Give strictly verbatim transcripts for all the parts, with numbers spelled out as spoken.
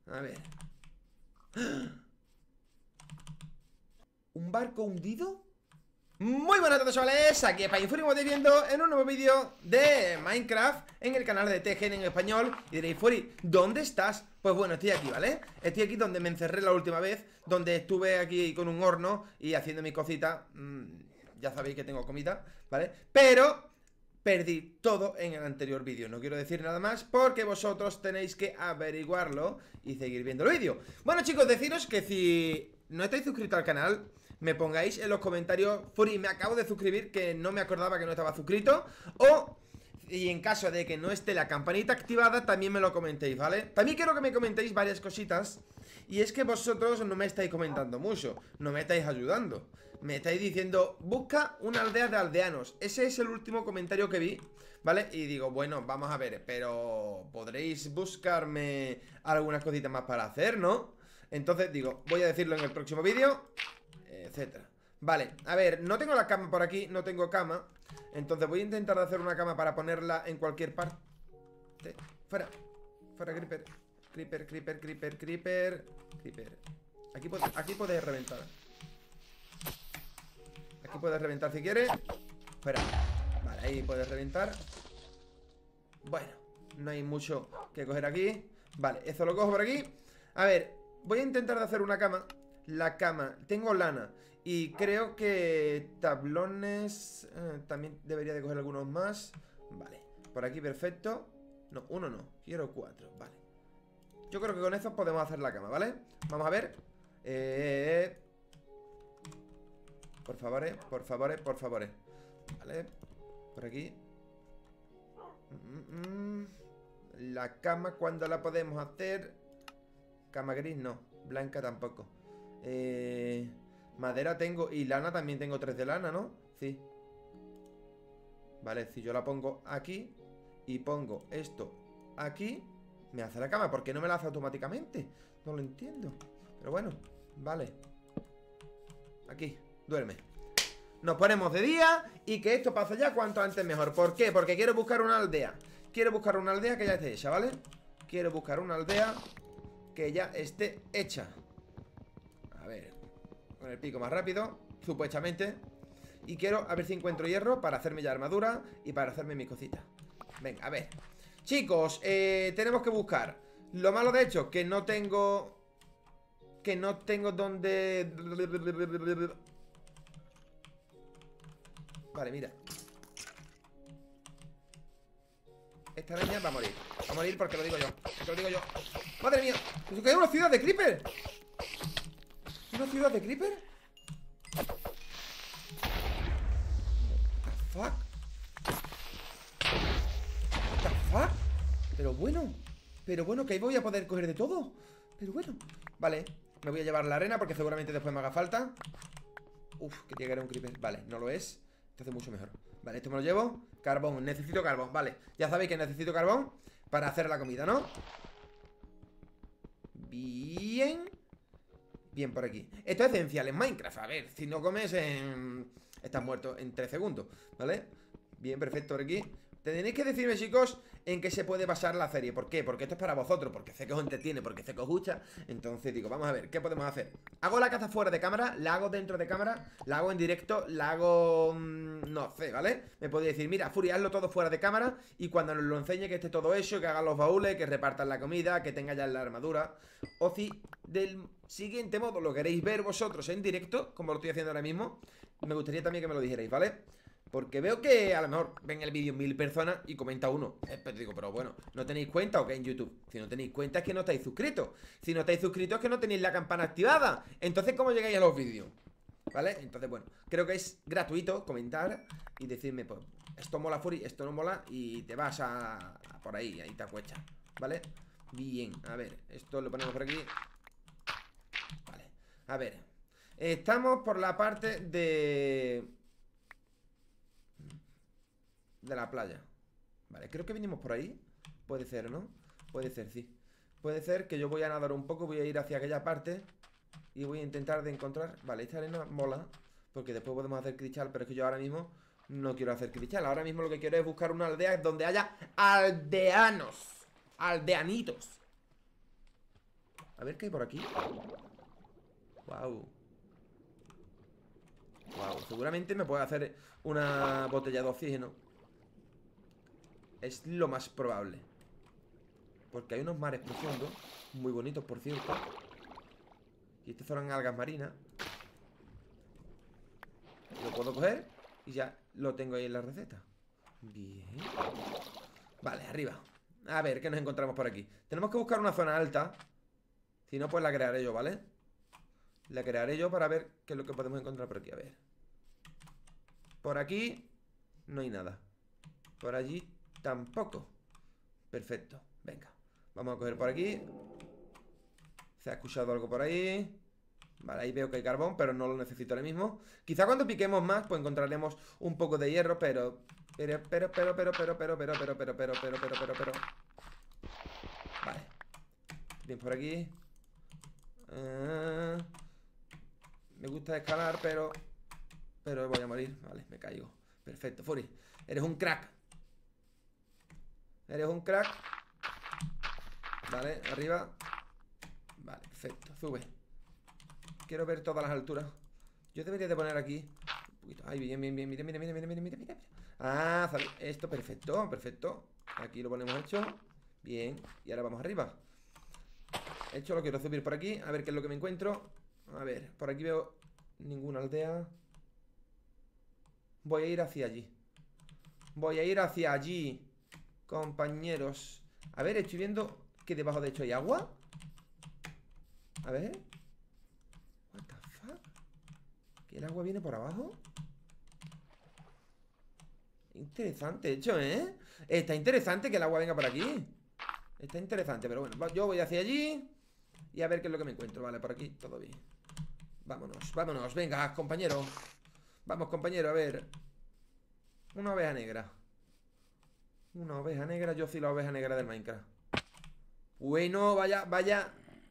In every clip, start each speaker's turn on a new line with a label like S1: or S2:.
S1: A ver. ¿Un barco hundido? Muy buenas a todos, chavales, aquí es Painfuri, como estáis viendo en un nuevo vídeo de Minecraft en el canal de T G N en español. Y diréis, Furi, ¿dónde estás? Pues bueno, estoy aquí, ¿vale? Estoy aquí donde me encerré la última vez, donde estuve aquí con un horno y haciendo mi cosita. mm, Ya sabéis que tengo comida, ¿vale? Pero perdí todo en el anterior vídeo. No quiero decir nada más porque vosotros tenéis que averiguarlo y seguir viendo el vídeo. Bueno, chicos, deciros que si no estáis suscritos al canal, me pongáis en los comentarios: Furi, me acabo de suscribir, que no me acordaba que no estaba suscrito. O, y en caso de que no esté la campanita activada, también me lo comentéis, ¿vale? También quiero que me comentéis varias cositas. Y es que vosotros no me estáis comentando mucho, no me estáis ayudando. Me estáis diciendo, busca una aldea de aldeanos. Ese es el último comentario que vi, ¿vale? Y digo, bueno, vamos a ver, pero podréis buscarme algunas cositas más para hacer, ¿no? Entonces digo, voy a decirlo en el próximo vídeo, etcétera. Vale, a ver, no tengo la cama por aquí, no tengo cama. Entonces voy a intentar hacer una cama para ponerla en cualquier parte. Fuera, fuera, creeper. Creeper, creeper, creeper, creeper. Creeper. Aquí, aquí puedes reventar. Aquí puedes reventar si quieres. Fuera. Vale, ahí puedes reventar. Bueno, no hay mucho que coger aquí. Vale, eso lo cojo por aquí. A ver, voy a intentar de hacer una cama. La cama, tengo lana y creo que tablones eh, también debería de coger algunos más. Vale, por aquí perfecto. No, uno no, quiero cuatro, vale. Yo creo que con estos podemos hacer la cama, ¿vale? Vamos a ver. eh, Por favor, eh, por favor, eh, por favor, eh. Vale, por aquí. mm, mm. La cama, ¿cuándo la podemos hacer? Cama gris no, blanca tampoco. Eh, madera tengo y lana también tengo tres de lana, ¿no? Sí. Vale, si yo la pongo aquí y pongo esto aquí, me hace la cama. ¿Por qué no me la hace automáticamente? No lo entiendo. Pero bueno, vale. Aquí, duerme. Nos ponemos de día y que esto pase ya cuanto antes mejor. ¿Por qué? Porque quiero buscar una aldea. Quiero buscar una aldea que ya esté hecha, ¿vale? Quiero buscar una aldea que ya esté hecha. A ver, con el pico más rápido, supuestamente. Y quiero a ver si encuentro hierro para hacerme ya armadura y para hacerme mis cositas. Venga, a ver. Chicos, eh, tenemos que buscar. Lo malo de hecho, que no tengo... Que no tengo donde... Vale, mira. Esta araña va a morir. Va a morir porque lo digo yo. Porque lo digo yo. ¡Madre mía! ¿Eso que hay una ciudad de creeper? ¿Una ciudad de creeper? What the fuck? What the fuck? Pero bueno, pero bueno, que ahí voy a poder coger de todo. Pero bueno, vale. Me voy a llevar la arena porque seguramente después me haga falta. Uf, que tiene que era un creeper. Vale, no lo es. Entonces mucho mejor. Vale, esto me lo llevo. Carbón, necesito carbón, vale. Ya sabéis que necesito carbón para hacer la comida, ¿no? Bien. Bien por aquí. Esto es esencial en Minecraft. A ver, si no comes en... estás muerto en tres segundos, ¿vale? Bien, perfecto por aquí. Tenéis que decirme, chicos, en qué se puede basar la serie. ¿Por qué? Porque esto es para vosotros. Porque sé que os entretiene, porque sé que os gusta. Entonces digo, vamos a ver, ¿qué podemos hacer? ¿Hago la caza fuera de cámara? ¿La hago dentro de cámara? ¿La hago en directo? ¿La hago...? Mmm, no sé, ¿vale? Me podéis decir, mira, Furi, hazlo todo fuera de cámara. Y cuando nos lo enseñe que esté todo hecho, que hagan los baúles, que repartan la comida, que tenga ya la armadura. O si del siguiente modo lo queréis ver vosotros en directo, como lo estoy haciendo ahora mismo, me gustaría también que me lo dijerais, ¿vale? Porque veo que a lo mejor ven el vídeo mil personas y comenta uno. eh, Pero digo, pero bueno, ¿no tenéis cuenta o qué en YouTube? Si no tenéis cuenta es que no estáis suscritos. Si no estáis suscritos es que no tenéis la campana activada. Entonces, ¿cómo llegáis a los vídeos? ¿Vale? Entonces, bueno, creo que es gratuito comentar y decirme, pues, esto mola, Furi, esto no mola, y te vas a, a por ahí, ahí te acuestas, ¿vale? Bien, a ver, esto lo ponemos por aquí. Vale, a ver. Estamos por la parte de... de la playa. Vale, creo que vinimos por ahí. Puede ser, ¿no? Puede ser, sí. Puede ser que yo voy a nadar un poco. Voy a ir hacia aquella parte y voy a intentar de encontrar... Vale, esta arena mola porque después podemos hacer cristal. Pero es que yo ahora mismo no quiero hacer cristal. Ahora mismo lo que quiero es buscar una aldea donde haya aldeanos. Aldeanitos. A ver qué hay por aquí. Wow. Wow, seguramente me puede hacer una botella de oxígeno. Es lo más probable. Porque hay unos mares profundos, muy bonitos, por cierto. Y estas son algas marinas. Lo puedo coger y ya lo tengo ahí en la receta. Bien. Vale, arriba. A ver, ¿qué nos encontramos por aquí? Tenemos que buscar una zona alta. Si no, pues la crearé yo, ¿vale? La crearé yo para ver qué es lo que podemos encontrar por aquí. A ver. Por aquí no hay nada. Por allí tampoco. Perfecto, venga. Vamos a coger por aquí. Se ha escuchado algo por ahí. Vale, ahí veo que hay carbón, pero no lo necesito ahora mismo. Quizá cuando piquemos más, pues encontraremos un poco de hierro, pero... Pero, pero, pero, pero, pero, pero, pero, pero, pero, pero, pero, pero, pero, pero. Vale. Bien por aquí. Uh, me gusta escalar, pero... Pero voy a morir. Vale, me caigo. Perfecto, Fury. Eres un crack. Eres un crack. Vale, arriba. Vale, perfecto, sube. Quiero ver todas las alturas. Yo debería de poner aquí un poquito. Ay, bien, bien, bien, mira, mira, mira, mira, mira, mira, mira. Ah, sale esto, perfecto, perfecto. Aquí lo ponemos hecho. Bien, y ahora vamos arriba. Hecho, lo quiero subir por aquí. A ver qué es lo que me encuentro. A ver, por aquí veo ninguna aldea. Voy a ir hacia allí. Voy a ir hacia allí, compañeros. A ver, estoy viendo que debajo de hecho hay agua. A ver. What the fuck? ¿Que el agua viene por abajo? Interesante hecho, ¿eh? Está interesante que el agua venga por aquí. Está interesante, pero bueno, yo voy hacia allí y a ver qué es lo que me encuentro. Vale, por aquí todo bien. Vámonos, vámonos, venga, compañero. Vamos, compañero, a ver. Una oveja negra. Una oveja negra, yo soy la oveja negra del Minecraft. Bueno, vaya, vaya.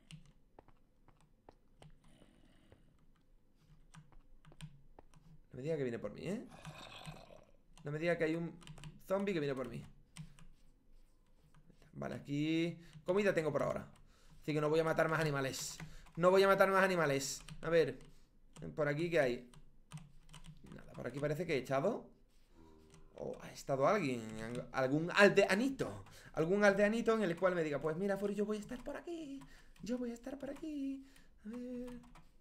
S1: No me diga que viene por mí, ¿eh? No me diga que hay un zombie que viene por mí. Vale, aquí comida tengo por ahora. Así que no voy a matar más animales. No voy a matar más animales. A ver, por aquí ¿qué hay? Nada, por aquí parece que he echado. O ha estado alguien. Algún aldeanito. Algún aldeanito en el cual me diga, pues mira, Fury, yo voy a estar por aquí. Yo voy a estar por aquí. A ver.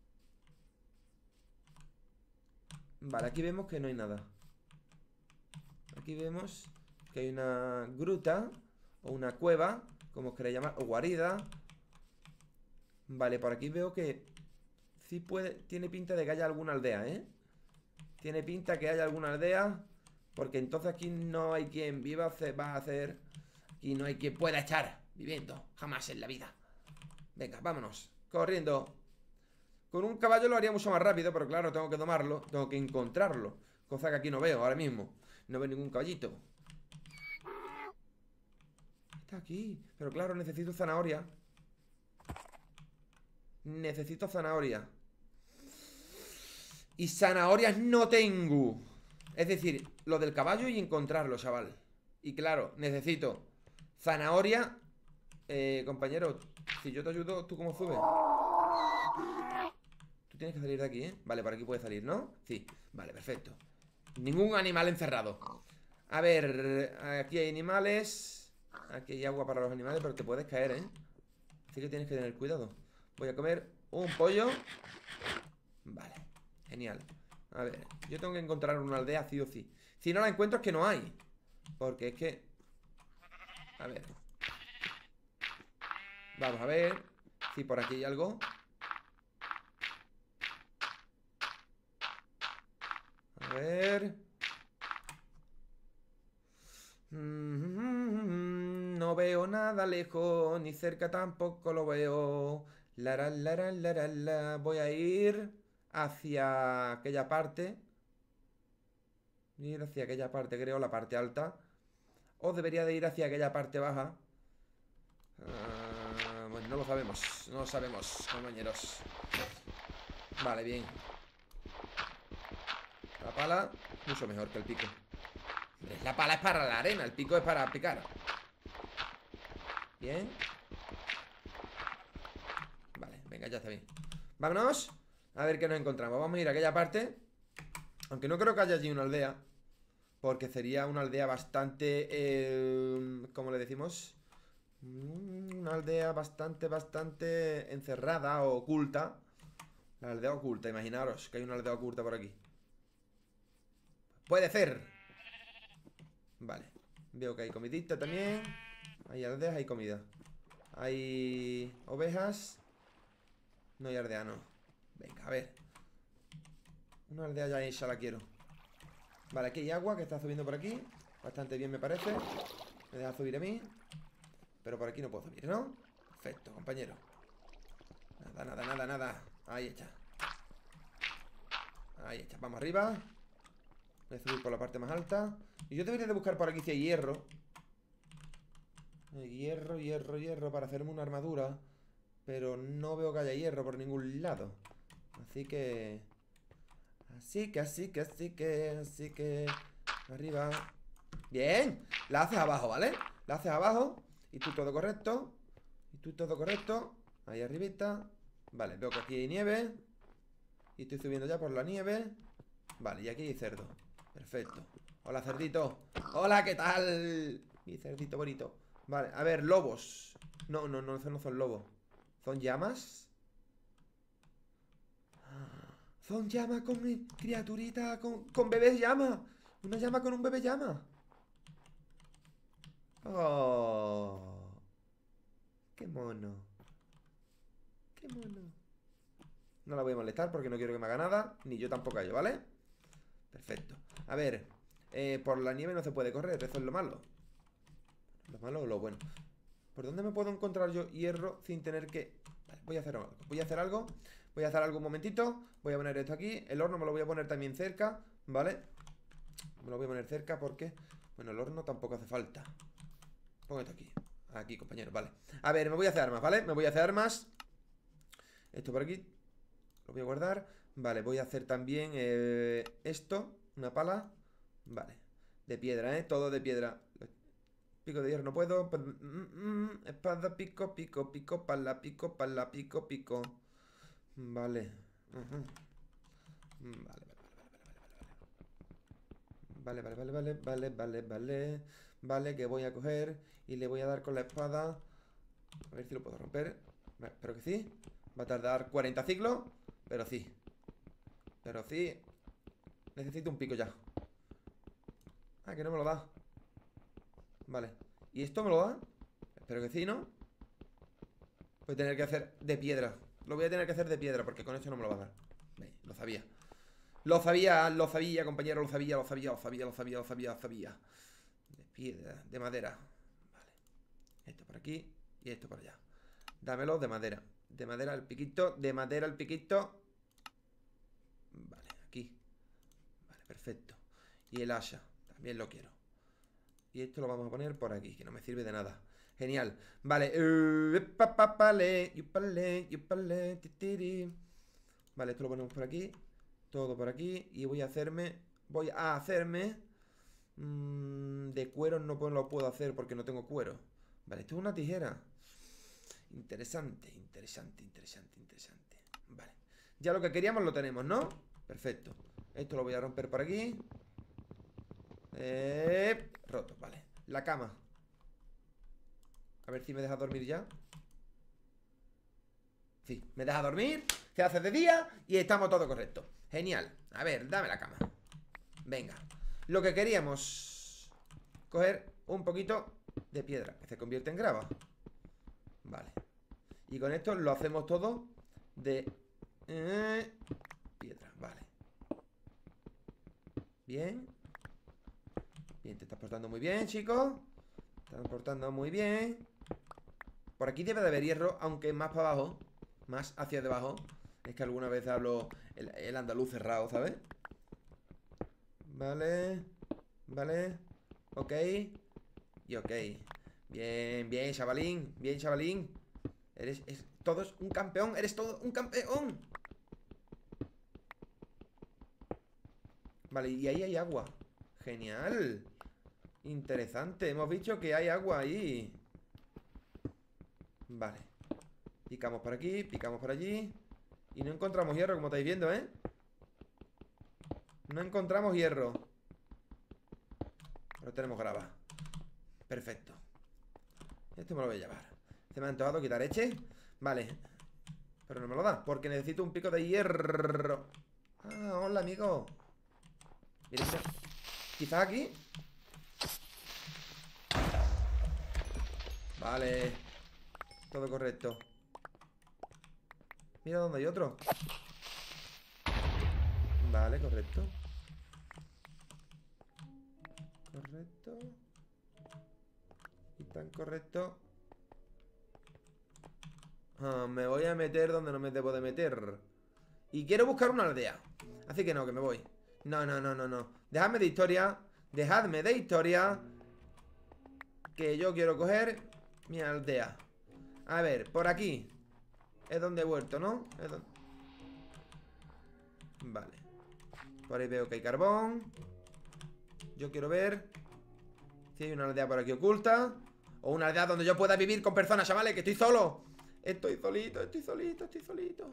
S1: Vale, aquí vemos que no hay nada. Aquí vemos que hay una gruta o una cueva, como os queréis llamar, o guarida. Vale, por aquí veo que sí puede, tiene pinta de que haya alguna aldea, ¿eh? Tiene pinta que haya alguna aldea, porque entonces aquí no hay quien viva, se va a hacer. Aquí no hay quien pueda estar viviendo, jamás en la vida. Venga, vámonos, corriendo. Con un caballo lo haría mucho más rápido, pero claro, tengo que domarlo, tengo que encontrarlo. Cosa que aquí no veo ahora mismo. No veo ningún caballito. Está aquí. Pero claro, necesito zanahoria. Necesito zanahoria. Y zanahorias no tengo. Es decir, lo del caballo y encontrarlo, chaval. Y claro, necesito zanahoria. Eh, compañero, si yo te ayudo, ¿tú cómo subes? Tú tienes que salir de aquí, ¿eh? Vale, por aquí puedes salir, ¿no? Sí, vale, perfecto. Ningún animal encerrado. A ver, aquí hay animales. Aquí hay agua para los animales, pero te puedes caer, ¿eh? Así que tienes que tener cuidado. Voy a comer un pollo. Vale, genial. A ver, yo tengo que encontrar una aldea sí o sí. Si no la encuentro es que no hay. Porque es que... A ver. Vamos a ver si por aquí hay algo. A ver. No veo nada lejos, ni cerca tampoco lo veo. La, la, la, la, la, la. Voy a ir hacia aquella parte. Ir hacia aquella parte, creo, la parte alta. O debería de ir hacia aquella parte baja. Uh, bueno, no lo sabemos. No lo sabemos, compañeros. Vale, bien. La pala, mucho mejor que el pico. La pala es para la arena, el pico es para picar. Bien. Venga, ya está bien. Vámonos. A ver qué nos encontramos. Vamos a ir a aquella parte. Aunque no creo que haya allí una aldea. Porque sería una aldea bastante... Eh, ¿Cómo le decimos? Una aldea bastante, bastante encerrada o oculta. La aldea oculta, imaginaros que hay una aldea oculta por aquí. Puede ser. Vale. Veo que hay comidita también. Hay aldeas, hay comida. Hay ovejas. No hay aldea, no. Venga, a ver. Una aldea ya esa la quiero. Vale, aquí hay agua que está subiendo por aquí. Bastante bien me parece. Me deja subir a mí. Pero por aquí no puedo subir, ¿no? Perfecto, compañero. Nada, nada, nada, nada. Ahí está. Ahí está, vamos arriba. Voy a subir por la parte más alta. Y yo debería de buscar por aquí si hay hierro. Hierro, hierro, hierro para hacerme una armadura. Pero no veo que haya hierro por ningún lado. Así que... Así que, así que, así que, así que... Arriba. Bien. La haces abajo, ¿vale? La haces abajo. Y tú todo correcto. Y tú todo correcto. Ahí arribita. Vale, veo que aquí hay nieve. Y estoy subiendo ya por la nieve. Vale, y aquí hay cerdo. Perfecto. Hola, cerdito. Hola, ¿qué tal? Mi cerdito bonito. Vale, a ver, lobos. No, no, no, esos no son lobos. ¿Son llamas? Son llamas con mi criaturita, con, con bebés llama. Una llama con un bebé llama. Oh. Qué mono. Qué mono. No la voy a molestar porque no quiero que me haga nada. Ni yo tampoco a ello, ¿vale? Perfecto. A ver, eh, por la nieve no se puede correr. Eso es lo malo. Lo malo o lo bueno. ¿Por dónde me puedo encontrar yo hierro sin tener que...? Vale, voy a hacer algo. Voy a hacer algo. Voy a hacer algo un momentito. Voy a poner esto aquí. El horno me lo voy a poner también cerca, ¿vale? Me lo voy a poner cerca porque... Bueno, el horno tampoco hace falta. Pongo esto aquí. Aquí, compañero, vale. A ver, me voy a hacer armas, ¿vale? Me voy a hacer armas. Esto por aquí. Lo voy a guardar. Vale, voy a hacer también eh, esto. Una pala. Vale. De piedra, ¿eh? Todo de piedra. Pico de hierro no puedo. Espada, pico, pico, pico, pala, pico, pala, pico, pico. Vale. Uh-huh. Vale, vale, vale, vale, vale, vale, vale, vale, vale. Vale, que voy a coger y le voy a dar con la espada. A ver si lo puedo romper. Espero que sí. Va a tardar cuarenta ciclos, pero sí. Pero sí. Necesito un pico ya. Ah, que no me lo da. Vale. ¿Y esto me lo da? Espero que sí, ¿no? Voy a tener que hacer de piedra. Lo voy a tener que hacer de piedra porque con esto no me lo va a dar. Ve, lo sabía. Lo sabía, lo sabía, compañero, lo sabía, lo sabía, lo sabía, lo sabía, lo sabía, lo sabía. De piedra, de madera. Vale. Esto por aquí y esto por allá. Dámelo de madera. De madera el piquito, de madera el piquito. Vale, aquí. Vale, perfecto. Y el asha, también lo quiero. Y esto lo vamos a poner por aquí, que no me sirve de nada. Genial. Vale. Vale, esto lo ponemos por aquí. Todo por aquí. Y voy a hacerme... Voy a hacerme... Mmm, de cuero no lo puedo hacer porque no tengo cuero. Vale, esto es una tijera. Interesante, interesante, interesante, interesante. Vale. Ya lo que queríamos lo tenemos, ¿no? Perfecto. Esto lo voy a romper por aquí. Eh, roto, vale. La cama. A ver si me deja dormir ya. Sí, me deja dormir. Se hace de día y estamos todo correcto. Genial. A ver, dame la cama. Venga. Lo que queríamos. Coger un poquito de piedra que se convierte en grava. Vale. Y con esto lo hacemos todo de eh, piedra, vale. Bien. Bien, te estás portando muy bien, chicos. Te estás portando muy bien. Por aquí debe de haber hierro, aunque más para abajo. Más hacia debajo. Es que alguna vez hablo el, el andaluz cerrado, ¿sabes? Vale. Vale. Ok. Y ok. Bien, bien, chavalín. Bien, chavalín. Eres, es, todo es un campeón. Eres todo un campeón. Vale, y ahí hay agua. Genial. Interesante. Hemos visto que hay agua ahí. Vale. Picamos por aquí, picamos por allí. Y no encontramos hierro, como estáis viendo, ¿eh? No encontramos hierro. Pero tenemos grava. Perfecto. Este me lo voy a llevar. Se me ha antojado quitar eche. Vale. Pero no me lo da, porque necesito un pico de hierro. Ah, hola, amigo. Mira, mira. Quizás aquí. Vale. Todo correcto. Mira dónde hay otro. Vale, correcto. Correcto. Y tan correcto. Ah, me voy a meter donde no me debo de meter. Y quiero buscar una aldea. Así que no, que me voy. No, no, no, no, no. Dejadme de historia. Dejadme de historia. Que yo quiero coger mi aldea. A ver, por aquí es donde he vuelto, ¿no? Es donde... Vale. Por ahí veo que hay carbón. Yo quiero ver si hay una aldea por aquí oculta. O una aldea donde yo pueda vivir con personas, chavales, que estoy solo. Estoy solito, estoy solito, estoy solito.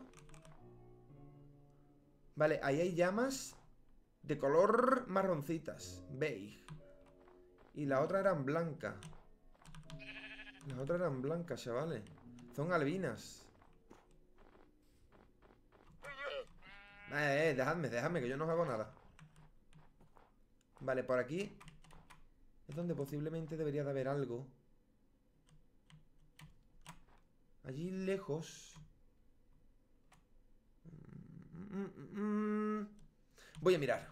S1: Vale, ahí hay llamas de color marroncitas, beige. Y la otra eran blancas. Las otras eran blancas, chavales. Son albinas. Eh, eh, dejadme, dejadme, que yo no hago nada. Vale, por aquí es donde posiblemente debería de haber algo. Allí lejos. Mm, mm, mm. Voy a mirar.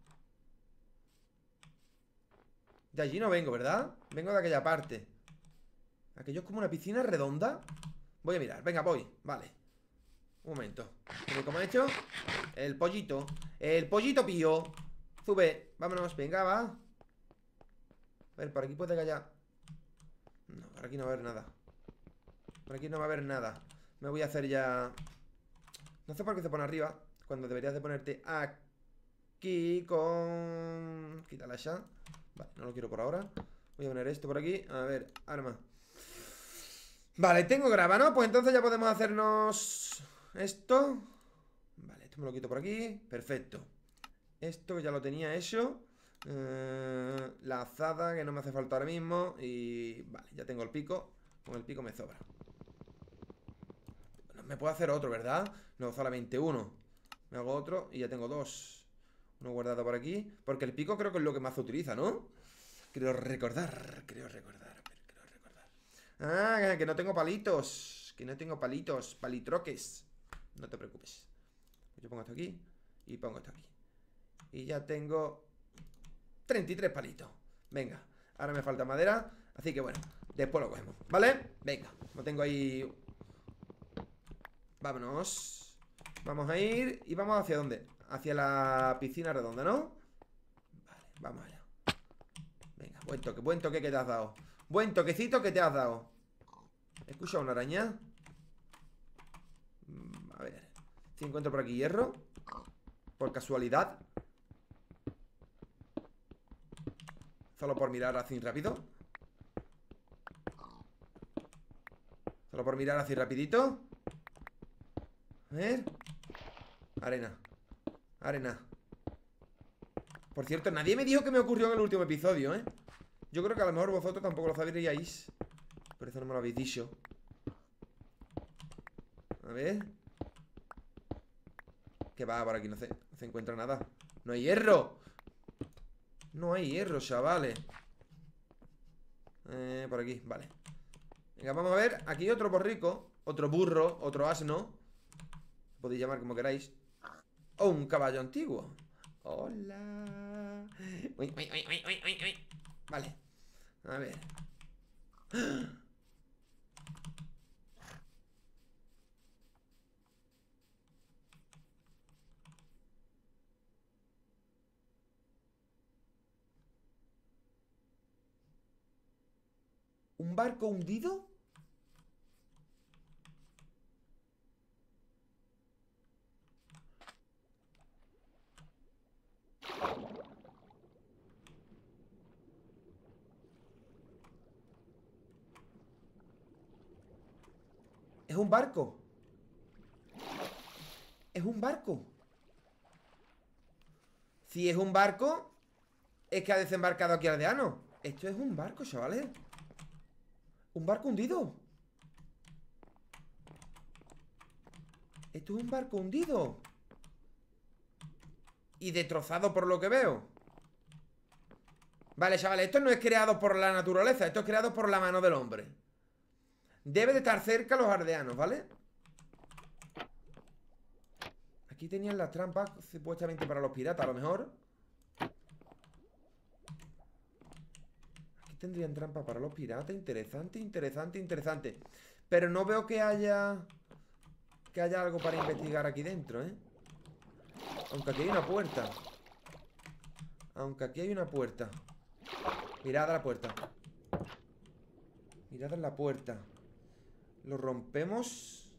S1: De allí no vengo, ¿verdad? Vengo de aquella parte. Aquello es como una piscina redonda. Voy a mirar, venga, voy, vale. Un momento. ¿Cómo he hecho? El pollito. El pollito pío. Sube, vámonos, venga, va. A ver, por aquí puede que haya... No, por aquí no va a haber nada. Por aquí no va a haber nada. Me voy a hacer ya... No sé por qué se pone arriba, cuando deberías de ponerte aquí con... Quítala ya. Vale, no lo quiero por ahora. Voy a poner esto por aquí. A ver, arma. Vale, tengo grava, ¿no? Pues entonces ya podemos hacernos esto. Vale, esto me lo quito por aquí. Perfecto. Esto que ya lo tenía hecho. eh, La azada que no me hace falta ahora mismo. Y vale, ya tengo el pico. Con el pico me sobra. Bueno, me puedo hacer otro, ¿verdad? No, solamente uno. Me hago otro y ya tengo dos. Uno guardado por aquí. Porque el pico creo que es lo que más se utiliza, ¿no? Creo recordar, creo recordar. Ah, que no tengo palitos. Que no tengo palitos, palitroques. No te preocupes. Yo pongo esto aquí y pongo esto aquí. Y ya tengo treinta y tres palitos. Venga, ahora me falta madera. Así que bueno, después lo cogemos, ¿vale? Venga, lo tengo ahí. Vámonos. Vamos a ir. ¿Y vamos hacia dónde? Hacia la piscina redonda, ¿no? Vale, vamos allá. Venga, buen toque, buen toque que te has dado. Buen toquecito que te has dado. ¿Escucha una araña? A ver. Si encuentro por aquí hierro. Por casualidad. Solo por mirar así rápido. Solo por mirar así rapidito. A ver. Arena. Arena. Por cierto, nadie me dijo que me ocurrió en el último episodio, ¿eh? Yo creo que a lo mejor vosotros tampoco lo sabríais. Por eso no me lo habéis dicho. A ver. Que va, por aquí no se, no se encuentra nada. ¡No hay hierro! No hay hierro, chavales. Eh, por aquí, vale. Venga, vamos a ver. Aquí hay otro borrico. Otro burro, otro asno. Podéis llamar como queráis. O un caballo antiguo. Hola. Uy, uy, uy, uy, uy, uy, uy. Vale. A ver. ¿Un barco hundido? Es un barco. Es un barco. Si es un barco, es que ha desembarcado aquí aldeano. Esto es un barco, chavales. Un barco hundido. Esto es un barco hundido. Y destrozado por lo que veo. Vale, chavales, esto no es creado por la naturaleza. Esto es creado por la mano del hombre. Debe de estar cerca los aldeanos, ¿vale? Aquí tenían las trampas supuestamente para los piratas, a lo mejor. Aquí tendrían trampas para los piratas. Interesante, interesante, interesante. Pero no veo que haya... Que haya algo para investigar aquí dentro, ¿eh? Aunque aquí hay una puerta. Aunque aquí hay una puerta. Mirad a la puerta. Mirad en la puerta. Lo rompemos.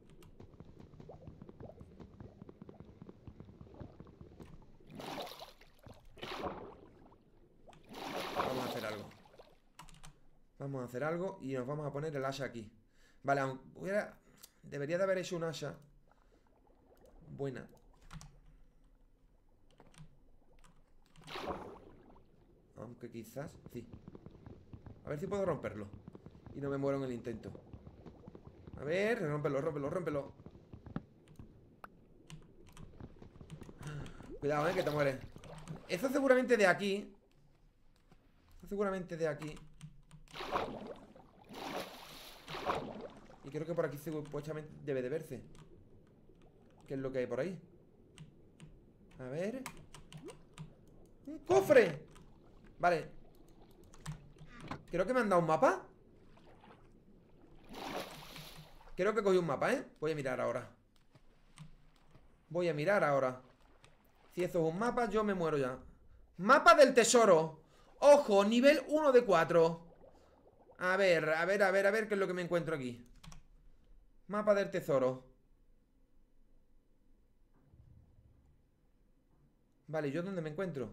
S1: Vamos a hacer algo. Vamos a hacer algo y nos vamos a poner el hacha aquí. Vale, aunque hubiera... Debería de haber hecho un hacha buena. Aunque quizás... Sí. A ver si puedo romperlo y no me muero en el intento. A ver, rómpelo, rómpelo, rómpelo. Cuidado, eh, que te mueres. Eso seguramente de aquí. Eso seguramente de aquí. Y creo que por aquí supuestamente debe de verse. ¿Qué es lo que hay por ahí? A ver. ¡Un cofre! Vale. Creo que me han dado un mapa. Creo que cogí un mapa, ¿eh? Voy a mirar ahora. Voy a mirar ahora. Si eso es un mapa, yo me muero ya. Mapa del tesoro. Ojo, nivel uno de cuatro. A ver, a ver, a ver, a ver qué es lo que me encuentro aquí. Mapa del tesoro. Vale, ¿yo dónde me encuentro?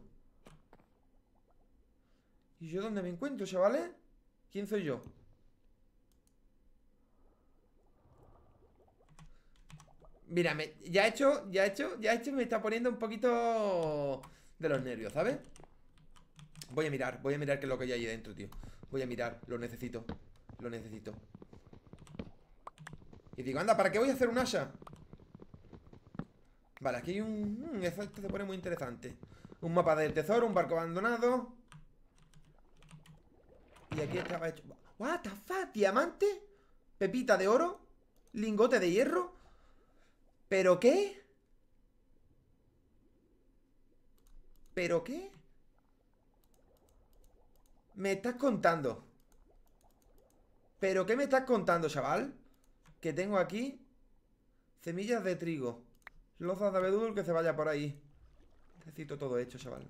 S1: ¿Y yo dónde me encuentro, chavales? ¿Quién soy yo? Mira, me, ya he hecho, ya he hecho, ya he hecho, me está poniendo un poquito de los nervios, ¿sabes? Voy a mirar, voy a mirar qué es lo que hay ahí dentro, tío. Voy a mirar, lo necesito. Lo necesito. Y digo, anda, ¿para qué voy a hacer un hacha? Vale, aquí hay un... Eso esto se pone muy interesante. Un mapa del tesoro, un barco abandonado. Y aquí estaba hecho... What the fuck, diamante, pepita de oro, lingote de hierro. ¿Pero qué? ¿Pero qué? Me estás contando. ¿Pero qué me estás contando, chaval? Que tengo aquí semillas de trigo, lozas de abedul, que se vaya por ahí. Necesito todo hecho, chaval.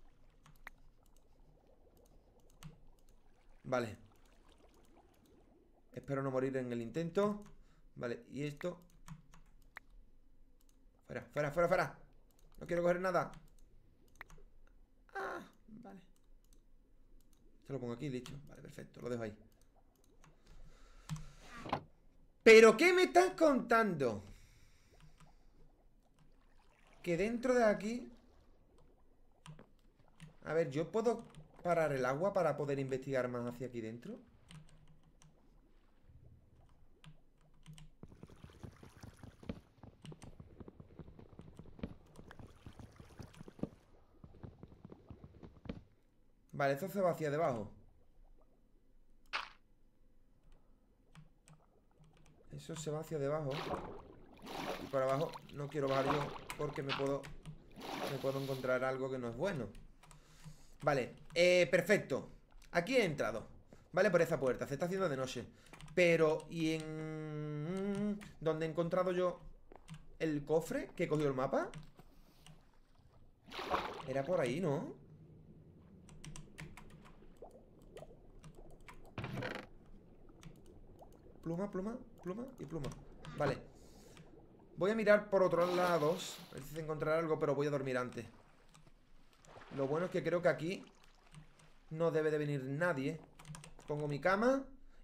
S1: Vale. Espero no morir en el intento. Vale, y esto... Fuera, fuera, fuera, fuera. No quiero coger nada. Ah, vale. Se lo pongo aquí, listo. Vale, perfecto, lo dejo ahí. ¿Pero qué me están contando? Que dentro de aquí... A ver, ¿yo puedo parar el agua para poder investigar más hacia aquí dentro? Vale, esto se va hacia debajo. Eso se va hacia debajo. Y por abajo no quiero bajar yo porque me puedo... Me puedo encontrar algo que no es bueno. Vale, eh, perfecto. Aquí he entrado, vale, por esa puerta. Se está haciendo de noche. Pero, ¿y en... ¿dónde he encontrado yo el cofre que cogió el mapa? Era por ahí, ¿no? Pluma, pluma, pluma y pluma. Vale. Voy a mirar por otros lados, a ver si se encontrará algo, pero voy a dormir antes. Lo bueno es que creo que aquí no debe de venir nadie. Pongo mi cama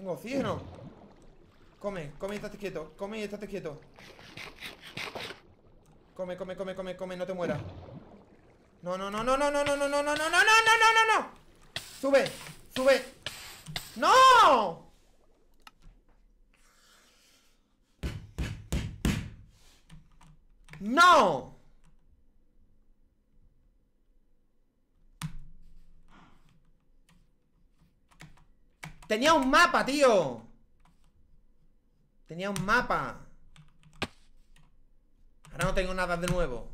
S1: Tengo oxígeno. Come, come y estate quieto. Come y estate quieto. Come, come, come, come, come, no te mueras. No, no, no, no, no, no, no, no, no, no, no, no, no, no, no, no. Sube, sube. ¡No! ¡No! Tenía un mapa, tío. Tenía un mapa. Ahora no tengo nada de nuevo.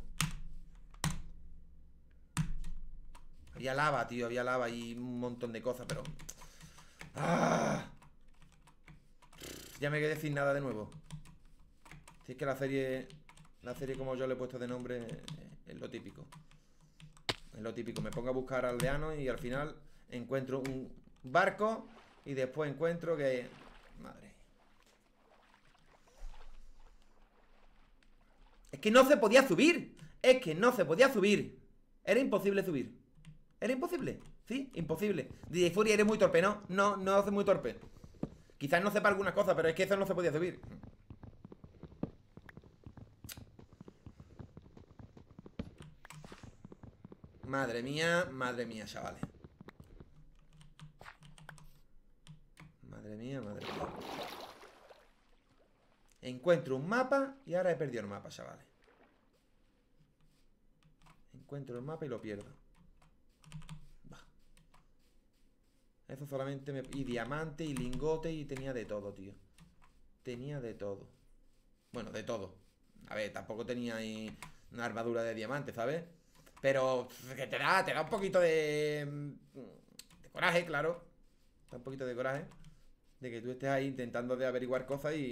S1: Había lava, tío, había lava y un montón de cosas, pero... ¡Ah! Ya me quedé sin nada de nuevo. Si es que la serie... La serie como yo le he puesto de nombre es lo típico. Es lo típico. Me pongo a buscar aldeanos y al final encuentro un barco y después encuentro que... Madre. Es que no se podía subir. Es que no se podía subir. Era imposible subir. Era imposible. Sí, imposible. D J Fury, eres muy torpe, ¿no? No, no hace muy torpe. Quizás no sepa algunas cosas, pero es que eso no se podía subir. Madre mía, madre mía, chavales. Madre mía, madre mía. Encuentro un mapa y ahora he perdido el mapa, chavales. Encuentro el mapa y lo pierdo. Bah. Eso solamente me... Y diamante y lingote y tenía de todo, tío. Tenía de todo. Bueno, de todo. A ver, tampoco tenía ahí una armadura de diamante, ¿sabes? Pero que te da, te da un poquito de, de coraje, claro. Da un poquito de coraje de que tú estés ahí intentando de averiguar cosas y...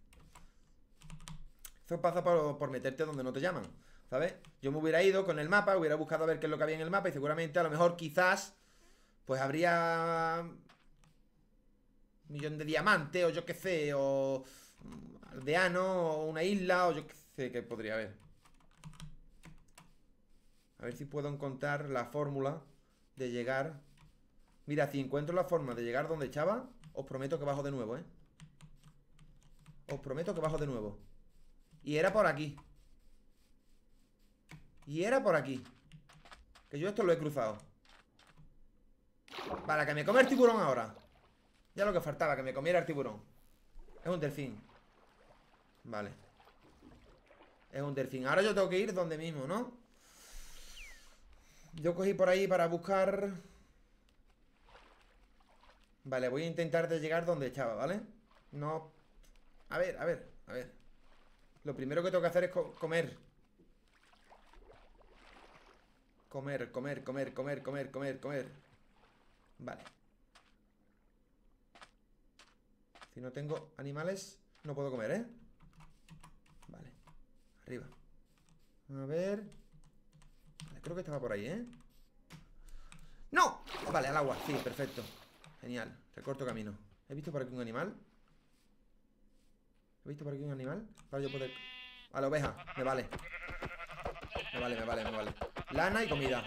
S1: Eso pasa por, por meterte donde no te llaman, ¿sabes? Yo me hubiera ido con el mapa, hubiera buscado a ver qué es lo que había en el mapa y seguramente a lo mejor quizás pues habría un millón de diamantes o yo qué sé, o aldeano o una isla o yo qué sé que podría haber. A ver si puedo encontrar la fórmula de llegar. Mira, si encuentro la forma de llegar donde echaba, os prometo que bajo de nuevo, ¿eh? Os prometo que bajo de nuevo. Y era por aquí. Y era por aquí. Que yo esto lo he cruzado. Para que me come el tiburón ahora. Ya lo que faltaba, que me comiera el tiburón. Es un delfín. Vale. Es un delfín. Ahora yo tengo que ir donde mismo, ¿no? Yo cogí por ahí para buscar... Vale, voy a intentar de llegar donde echaba, ¿vale? No... A ver, a ver, a ver. Lo primero que tengo que hacer es co comer. Comer, comer, comer, comer, comer, comer, comer. Vale. Si no tengo animales, no puedo comer, ¿eh? Vale. Arriba. A ver... Creo que estaba por ahí, ¿eh? ¡No! Vale, al agua, sí, perfecto. Genial, recorto camino. ¿He visto por aquí un animal? ¿He visto por aquí un animal? Para yo poder... A la oveja, me vale. Me vale, me vale, me vale. Lana y comida.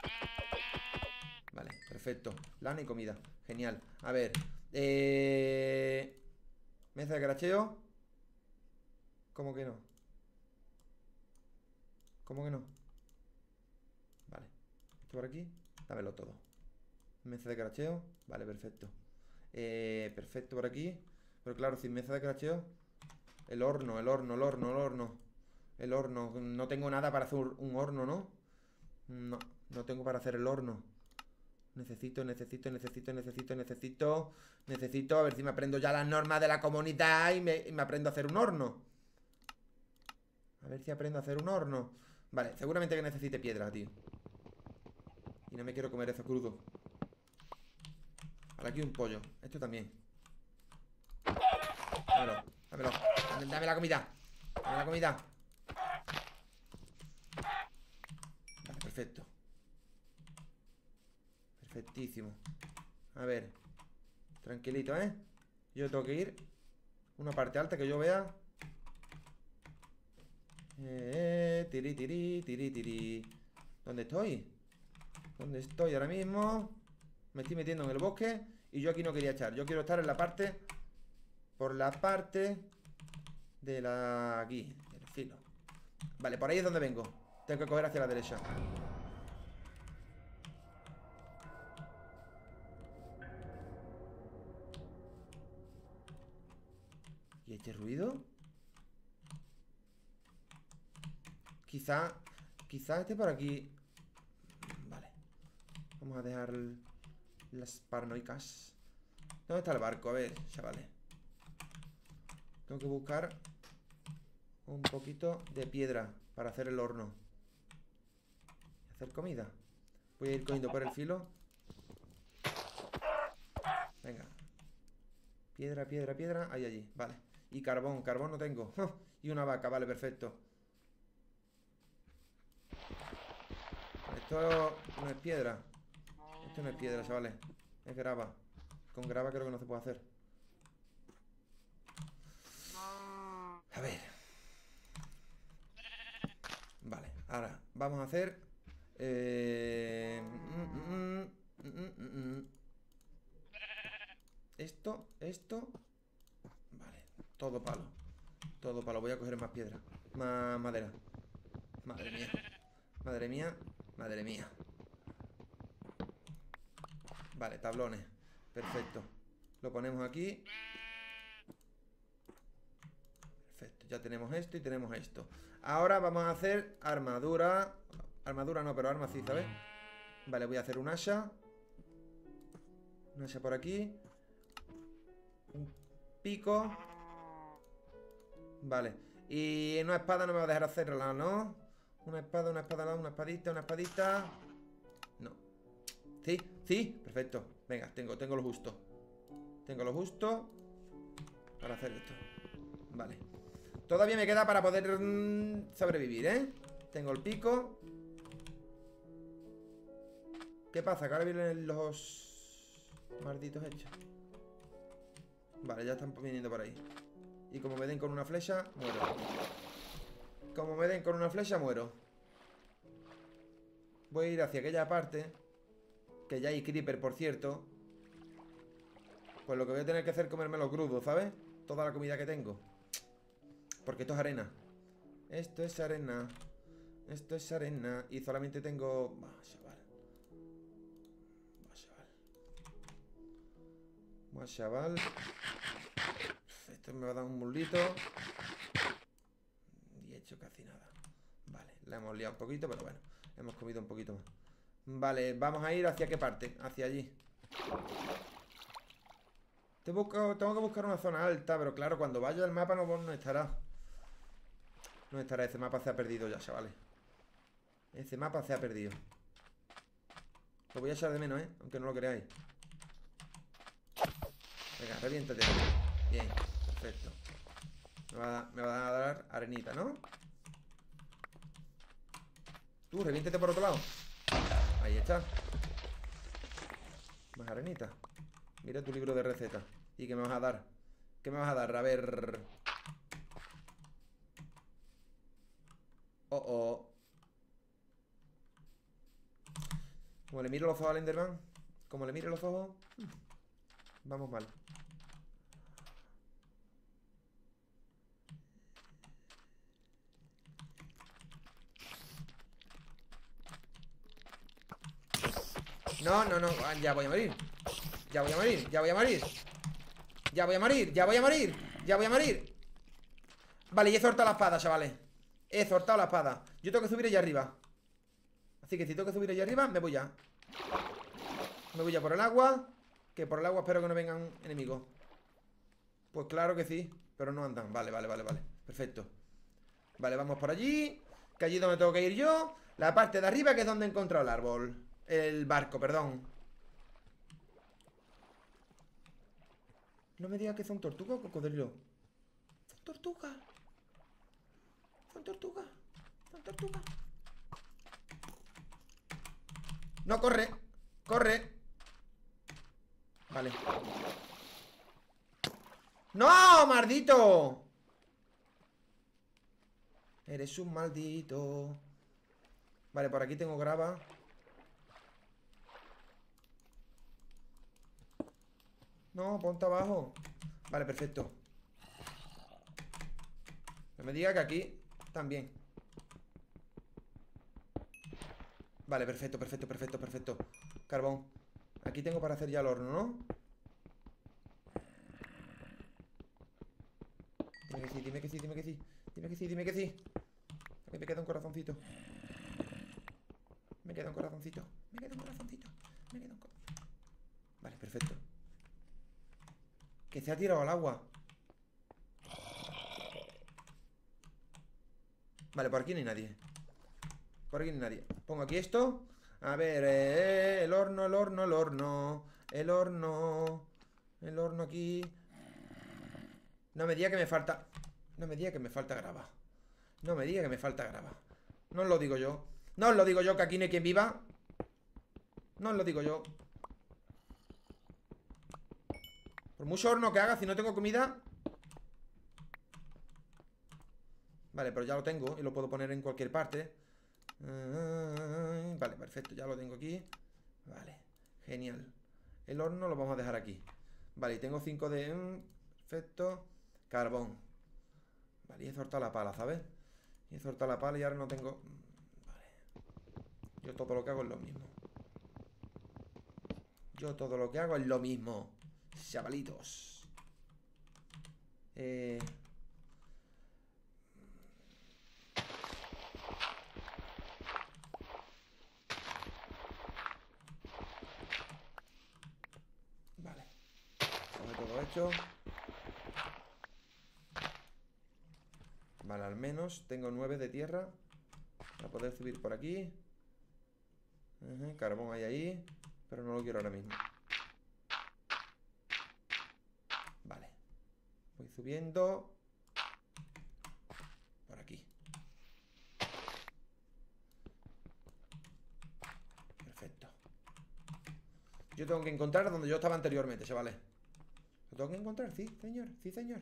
S1: Vale, perfecto. Lana y comida, genial. A ver, eh... mesa de cracheo. ¿Cómo que no? ¿Cómo que no? Vale, esto por aquí, dámelo todo. Mesa de cracheo, vale, perfecto. eh, Perfecto por aquí. Pero claro, sin mesa de cracheo. El horno, el horno, el horno, el horno. El horno, no tengo nada para hacer un horno, ¿no? No, no tengo para hacer el horno. Necesito, necesito, necesito, necesito, necesito Necesito, a ver si me aprendo ya las normas de la comunidad y me, y me aprendo a hacer un horno. A ver si aprendo a hacer un horno. Vale, seguramente que necesite piedra, tío. Y no me quiero comer eso crudo. Ahora aquí un pollo. Esto también. Dámelo, dámelo. Dame, dame la comida. Dame la comida. Vale, perfecto. Perfectísimo. A ver. Tranquilito, ¿eh? Yo tengo que ir una parte alta que yo vea. Eh, tiri, tiri, tiri, tiri. ¿Dónde estoy? ¿Dónde estoy ahora mismo? Me estoy metiendo en el bosque Y yo aquí no quería echar. Yo quiero estar en la parte... Por la parte... De la... Aquí, del filo. Vale, por ahí es donde vengo. Tengo que coger hacia la derecha. ¿Y este ruido? Quizá... Quizá esté por aquí. Vale. Vamos a dejar las paranoicas. ¿Dónde está el barco? A ver, chavales. Tengo que buscar un poquito de piedra para hacer el horno. Hacer comida. Voy a ir cogiendo por el filo. Venga. Piedra, piedra, piedra. Ahí, allí, vale. Y carbón, carbón no tengo. Y una vaca, vale, perfecto. Esto no es piedra. Esto no es piedra, chavales. Es grava. Con grava creo que no se puede hacer. A ver. Vale, ahora vamos a hacer eh... mm, mm, mm, mm, mm. Esto, esto. Vale, todo palo. Todo palo, voy a coger más piedra. Más madera. Madre mía. Madre mía. Madre mía. Vale, tablones. Perfecto. Lo ponemos aquí. Perfecto, ya tenemos esto y tenemos esto. Ahora vamos a hacer armadura. Armadura no, pero arma sí, ¿sabes? Vale, voy a hacer un hacha. Un hacha por aquí. Un pico. Vale. Y una espada no me va a dejar hacerla, ¿no? Una espada, una espada, una espadita, una espadita. No. Sí, sí, perfecto. Venga, tengo, tengo lo justo. Tengo lo justo para hacer esto. Vale. Todavía me queda para poder mmm, sobrevivir, ¿eh? Tengo el pico. ¿Qué pasa? Que ahora vienen los malditos hechos. Vale, ya están viniendo por ahí. Y como me den con una flecha, muero. Como me den con una flecha, muero. Voy a ir hacia aquella parte. Que ya hay creeper, por cierto. Pues lo que voy a tener que hacer es comérmelo crudo, ¿sabes? Toda la comida que tengo. Porque esto es arena. Esto es arena. Esto es arena. Y solamente tengo... Bah, chaval. Bah, chaval. Bah, chaval. Esto me va a dar un mulito. Y he hecho casi nada. Vale, la hemos liado un poquito, pero bueno. Hemos comido un poquito más. Vale, vamos a ir hacia qué parte. Hacia allí. Te busco, tengo que buscar una zona alta, pero claro, cuando vaya el mapa no, no estará. No estará, ese mapa se ha perdido ya, chavales. Ese mapa se ha perdido. Lo voy a echar de menos, ¿eh? Aunque no lo creáis. Venga, reviéntate. Bien, perfecto. Me va, a, me va a dar arenita, ¿no? Tú, reviéntete por otro lado. Ahí está. Más arenita. Mira tu libro de recetas. ¿Y qué me vas a dar? ¿Qué me vas a dar? A ver... Oh, oh. Como le miro los ojos al Enderman. Como le miro los ojos. Vamos mal. No, no, no. Ya voy a morir. Ya voy a morir, ya voy a morir. Ya voy a morir, ya voy a morir. Ya voy a morir. Vale, y he soltado la espada, chavales. He soltado la espada. Yo tengo que subir allá arriba. Así que si tengo que subir allá arriba, me voy ya. Me voy ya por el agua. Que por el agua espero que no vengan enemigos. Pues claro que sí, pero no andan. Vale, vale, vale, vale. Perfecto. Vale, vamos por allí. Que allí es donde tengo que ir yo. La parte de arriba que es donde he encontrado el árbol. El barco, perdón. No me digas que son tortugas o cocodrilo. Son tortugas. Son tortugas. Son tortugas. No, corre. Corre. Vale. ¡No, maldito! Eres un maldito. Vale, por aquí tengo grava. No, ponte abajo. Vale, perfecto. No me diga que aquí también. Vale, perfecto, perfecto, perfecto, perfecto. Carbón. Aquí tengo para hacer ya el horno, ¿no? Dime que sí, dime que sí, dime que sí. Dime que sí, dime que sí. A mí me queda un corazoncito. Me queda un corazoncito. Me queda un corazoncito. Me queda un corazoncito. Vale, perfecto. Que se ha tirado al agua. Vale, por aquí no hay nadie. Por aquí no hay nadie. Pongo aquí esto. A ver, eh, el horno, el horno, el horno. El horno. El horno aquí. No me diga que me falta. No me diga que me falta grava. No me diga que me falta grava. No os lo digo yo. No os lo digo yo, que aquí no hay quien viva. No os lo digo yo. Por mucho horno que haga, si no tengo comida. Vale, pero ya lo tengo y lo puedo poner en cualquier parte. Vale, perfecto, ya lo tengo aquí. Vale, genial. El horno lo vamos a dejar aquí. Vale, y tengo cinco de... Perfecto. Carbón. Vale, y he soltado la pala, ¿sabes? Y he soltado la pala y ahora no tengo... Vale. Yo todo lo que hago es lo mismo. Yo todo lo que hago es lo mismo. Chavalitos. Eh... Vale. Tengo todo hecho. Vale, al menos tengo nueve de tierra para poder subir por aquí. Uh-huh, carbón hay ahí, pero no lo quiero ahora mismo. Vale. Voy subiendo por aquí. Perfecto. Yo tengo que encontrar donde yo estaba anteriormente, chavales. ¿Lo tengo que encontrar? Sí, señor, sí, señor.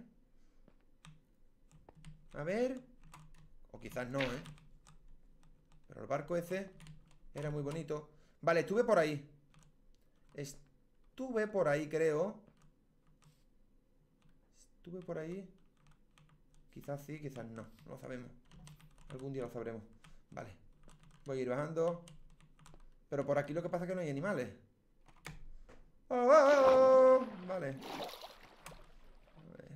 S1: A ver. O quizás no, ¿eh? Pero el barco ese era muy bonito. Vale, estuve por ahí. Estuve por ahí, creo. Estuve por ahí. Quizás sí, quizás no. No lo sabemos. Algún día lo sabremos. Vale. Voy a ir bajando. Pero por aquí lo que pasa es que no hay animales. ¡Oh, oh, oh! Vale. A ver.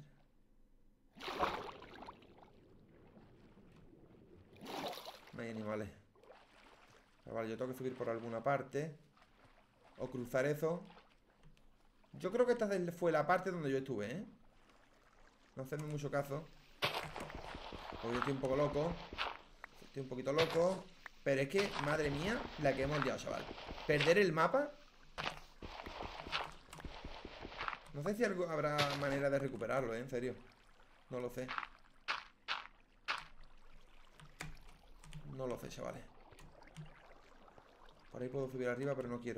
S1: No hay animales. Pero vale, yo tengo que subir por alguna parte. O cruzar eso. Yo creo que esta fue la parte donde yo estuve, ¿eh? No hacerme mucho caso. Porque yo estoy un poco loco. Estoy un poquito loco. Pero es que, madre mía, la que hemos liado, chaval. Perder el mapa. No sé si algo, habrá manera de recuperarlo, ¿eh? En serio. No lo sé. No lo sé, chavales. Por ahí puedo subir arriba, pero no quiero.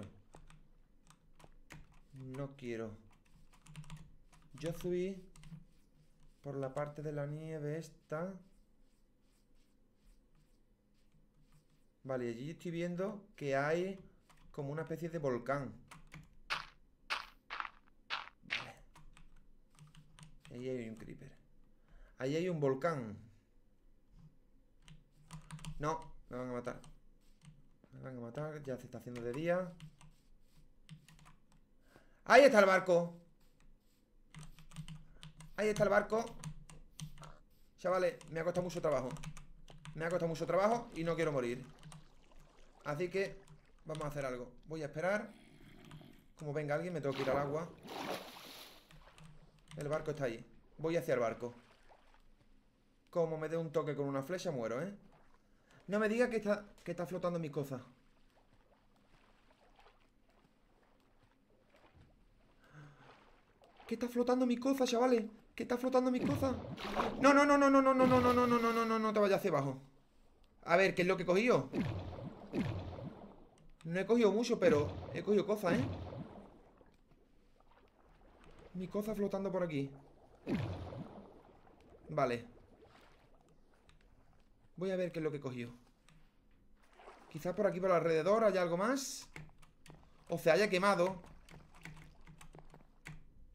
S1: No quiero. Yo subí por la parte de la nieve esta. Vale, allí estoy viendo que hay como una especie de volcán. Vale. Ahí hay un creeper. Ahí hay un volcán. No, me van a matar. Me van a matar, ya se está haciendo de día. Ahí está el barco. Ahí está el barco. Chavales, me ha costado mucho trabajo. Me ha costado mucho trabajo y no quiero morir. Así que vamos a hacer algo. Voy a esperar. Como venga alguien, me tengo que ir al agua. El barco está ahí. Voy hacia el barco. Como me dé un toque con una flecha, muero, ¿eh? No me diga que está, que está flotando mis cosas. ¿Qué está flotando mis cosas, chavales? ¿Qué está flotando mis cosas? No, no, no, no, no, no, no, no, no, no, no, no, no, no, no te vayas hacia abajo. A ver, ¿qué es lo que he cogido? No he cogido mucho, pero he cogido cosas, ¿eh? Mi cosa flotando por aquí. Vale. Voy a ver qué es lo que he cogido. Quizás por aquí por alrededor haya algo más. O se haya quemado.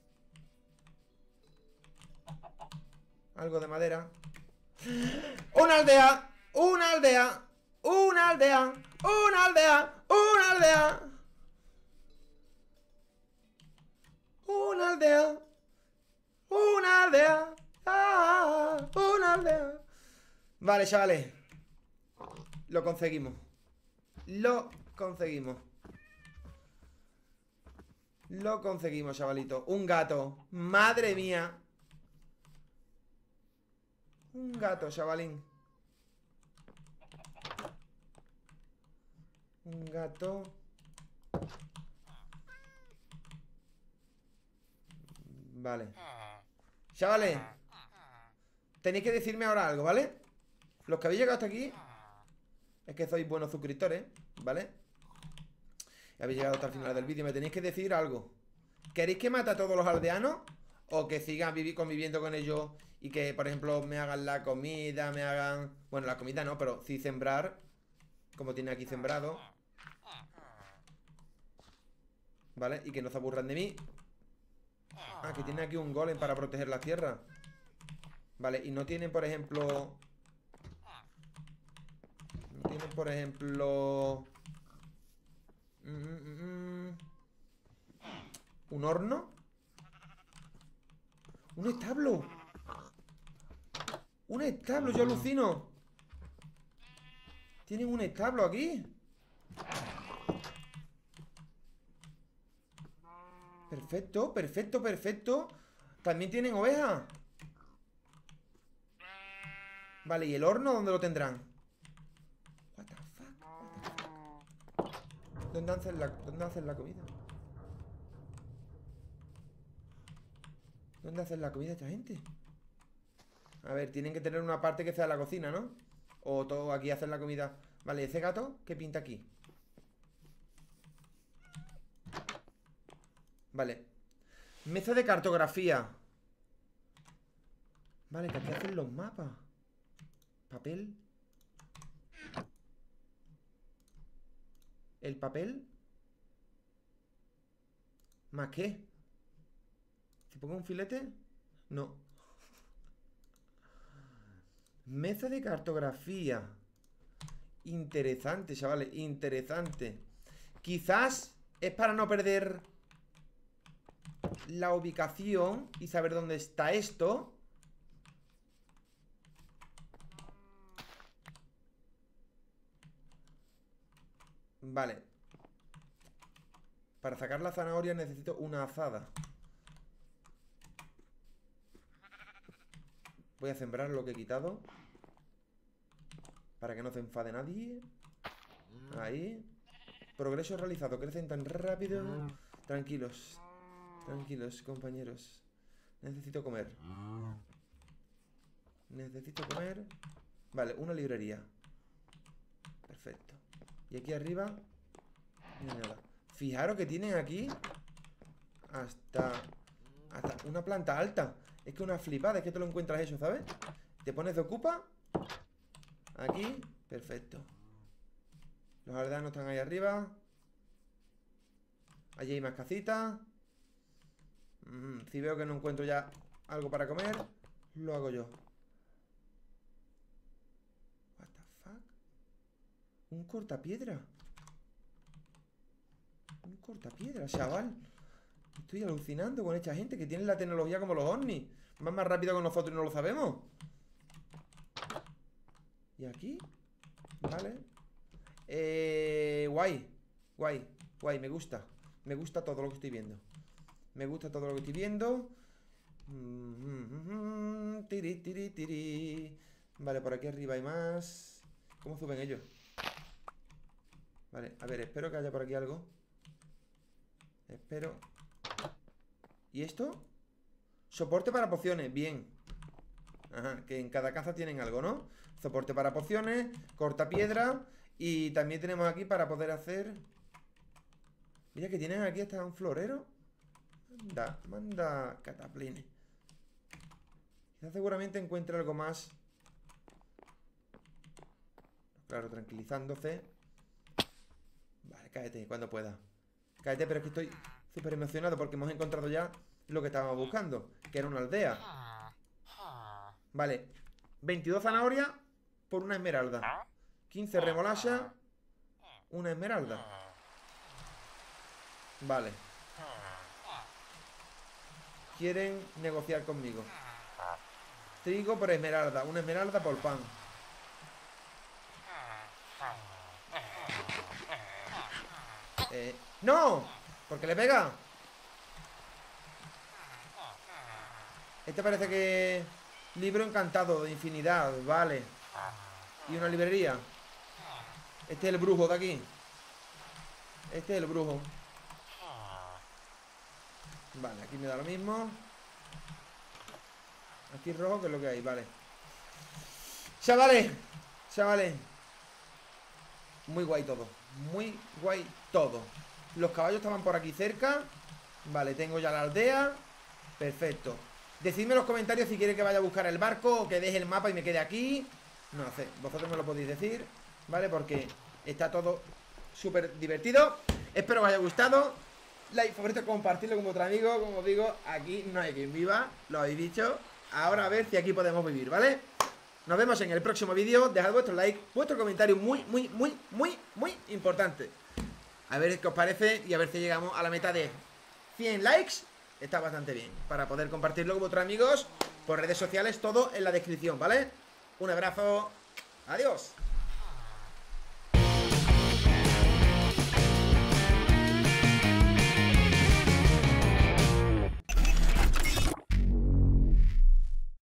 S1: algo de madera. ¡Una aldea! ¡Una aldea! ¡Una aldea! ¡Una aldea! ¡Una aldea! ¡Una aldea! ¡Una aldea! ¡Ah! ¡Una aldea! Vale, chavales. Lo conseguimos. Lo conseguimos. Lo conseguimos, chavalito. Un gato. Madre mía. Un gato, chavalín. Un gato. Vale. Chavales, tenéis que decirme ahora algo, ¿vale? Los que habéis llegado hasta aquí es que sois buenos suscriptores, ¿vale? Y habéis llegado hasta el final del vídeo. Me tenéis que decir algo. ¿Queréis que mate a todos los aldeanos? ¿O que sigan conviviendo con ellos y que, por ejemplo, me hagan la comida, me hagan... Bueno, la comida no, pero sí sembrar, como tiene aquí sembrado, ¿vale? Y que no se aburran de mí. Ah, que tiene aquí un golem para proteger la tierra. Vale, y no tienen, por ejemplo... No tienen, por ejemplo... Mm, mm, mm, ¿un horno? ¡Un establo! ¡Un establo! ¡Yo alucino! ¿Tienen un establo aquí? Perfecto, perfecto, perfecto. También tienen ovejas. Vale, ¿y el horno dónde lo tendrán? What the fuck, what the fuck. ¿Dónde hacen la, dónde hacen la comida? ¿Dónde hacen la comida esta gente? A ver, tienen que tener una parte que sea la cocina, ¿no? O todo aquí hacen la comida. Vale, ¿ese gato qué pinta aquí? Vale. Mesa de cartografía. Vale, que aquí hacen los mapas. Papel. ¿El papel? ¿Más qué? ¿Si pongo un filete? No. Mesa de cartografía. Interesante, chavales, interesante. Quizás es para no perder la ubicación y saber dónde está esto. Vale. Para sacar la zanahoria necesito una azada. Voy a sembrar lo que he quitado para que no se enfade nadie. Ahí. Progreso realizado. Crecen tan rápido. Tranquilos. Tranquilos, compañeros. Necesito comer. Necesito comer. Vale, una librería. Perfecto. Y aquí arriba no hay nada. Fijaros que tienen aquí Hasta Hasta una planta alta. Es que una flipada, es que te lo encuentras eso, ¿sabes? Te pones de ocupa. Aquí, perfecto. Los aldeanos están ahí arriba. Allí hay más casitas. mm, Si veo que no encuentro ya algo para comer, lo hago yo. What the fuck. Un cortapiedra. Un cortapiedra, chaval. Estoy alucinando con esta gente que tiene la tecnología como los ovnis. Van más rápido que nosotros y no lo sabemos. ¿Y aquí? Vale. Eh, guay. Guay. Guay, me gusta. Me gusta todo lo que estoy viendo. Me gusta todo lo que estoy viendo. Tiri, tiri, tiri. Vale, por aquí arriba hay más. ¿Cómo suben ellos? Vale, a ver, espero que haya por aquí algo. Espero. ¿Y esto? Soporte para pociones, bien. Ajá, que en cada caza tienen algo, ¿no? Soporte para pociones, cortapiedra. Y también tenemos aquí para poder hacer... Mira que tienen aquí hasta un florero. Manda, manda cataplines. Quizás seguramente encuentre algo más. Claro, tranquilizándose. Vale, cállate cuando pueda. Cállate, pero es que estoy súper emocionado porque hemos encontrado ya lo que estábamos buscando, que era una aldea. Vale, veintidós zanahorias por una esmeralda. quince remolacha, una esmeralda. Vale. Quieren negociar conmigo. Trigo por esmeralda, una esmeralda por pan. Eh, ¡No! ¿Por qué le pega? Este parece que... Libro encantado de infinidad, vale. Y una librería. Este es el brujo de aquí. Este es el brujo. Vale, aquí me da lo mismo. Aquí rojo, que es lo que hay, vale. Chavales, chavales. Muy guay todo. Muy guay todo. Los caballos estaban por aquí cerca. Vale, tengo ya la aldea. Perfecto. Decidme en los comentarios si quiere que vaya a buscar el barco o que deje el mapa y me quede aquí. No sé, vosotros me lo podéis decir, ¿vale? Porque está todo súper divertido. Espero que os haya gustado. Like, favorito, compartirlo con vuestro amigo. Como os digo, aquí no hay quien viva. Lo habéis dicho. Ahora a ver si aquí podemos vivir, ¿vale? Nos vemos en el próximo vídeo. Dejad vuestro like, vuestro comentario muy, muy, muy, muy, muy importante. A ver qué os parece y a ver si llegamos a la meta de cien likes. Está bastante bien para poder compartirlo con vuestros amigos por redes sociales, todo en la descripción, ¿vale? Un abrazo. Adiós.